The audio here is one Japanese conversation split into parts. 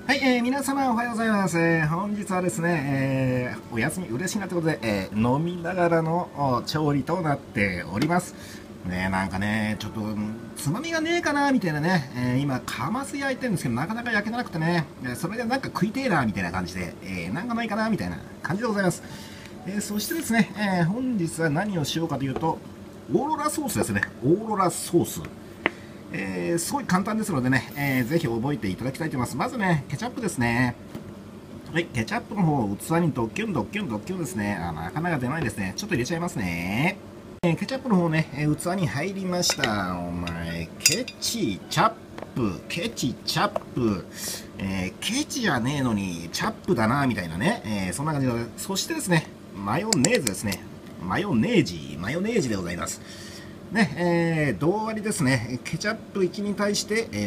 はい、皆様おはようございます。本日はですね、お休み嬉しいなということで、飲みながらの調理となっております。ね、なんかね、ちょっとつまみがねえかなみたいなね、今カマス焼いてるんですけどなかなか焼けなくてね、それでなんか食いてえなみたいな感じで、なんかないかなみたいな感じでございます。そしてですね、本日は何をしようかというと、オーロラソースですね。オーロラソース。すごい簡単ですのでね、ぜひ覚えていただきたいと思います。まずね、ケチャップですね。はい、ケチャップの方を器にドッキュンドッキュンドッキュンですね。なかなか出ないですね。ちょっと入れちゃいますね。ケチャップの方ね、器に入りました。お前、ケチチャップ、ケチチャップ、ケチじゃねえのにチャップだな、みたいなね、そんな感じで。そしてですね、マヨネーズですね。マヨネージでございます。ね、同割りですね。ケチャップ1に対して、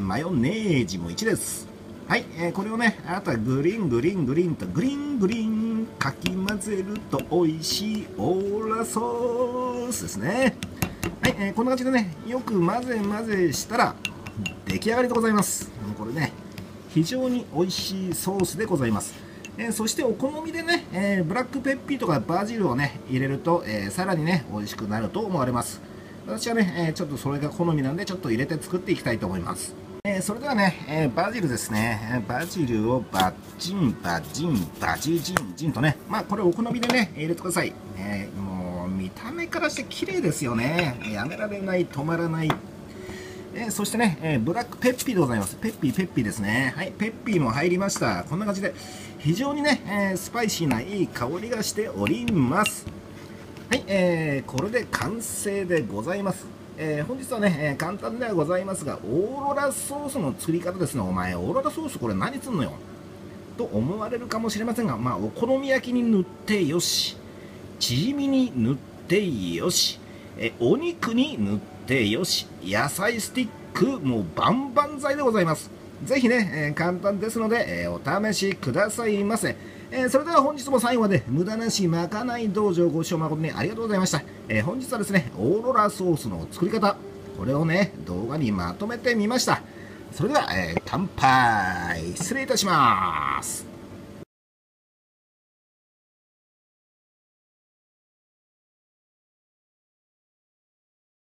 マヨネージも1です。はい、これをね、あとはグリングリングリンとグリングリンかき混ぜると美味しいオーロラソースですね。はい、こんな感じでね、よく混ぜ混ぜしたら出来上がりでございます。これね、非常に美味しいソースでございます。そしてお好みでね、ブラックペッピーとかバジルをね、入れると、さらにね、美味しくなると思われます。私はね、ちょっとそれが好みなんで、ちょっと入れて作っていきたいと思います。それではね、バジルですね。バジルをバッチン、バジン、バジジン、ジンとね、まあこれお好みでね、入れてください。もう見た目からして綺麗ですよね。やめられない、止まらない。そしてね、ブラックペッピーでございます。ペッピーですね。はい、ペッピーも入りました。こんな感じで、非常にね、スパイシーないい香りがしております。はい、これで完成でございます。本日はね、簡単ではございますが、オーロラソースの作り方ですね。お前、オーロラソースこれ何すんのよと思われるかもしれませんが、まあ、お好み焼きに塗ってよし、チヂミに塗ってよし、お肉に塗ってよし、野菜スティック、もうバンバン剤でございます。ぜひね、簡単ですので、お試しくださいませ。それでは本日も最後まで無駄なしまかない道場ご視聴誠にありがとうございました。本日はですね、オーロラソースの作り方、これをね、動画にまとめてみました。それでは、乾杯失礼いたします。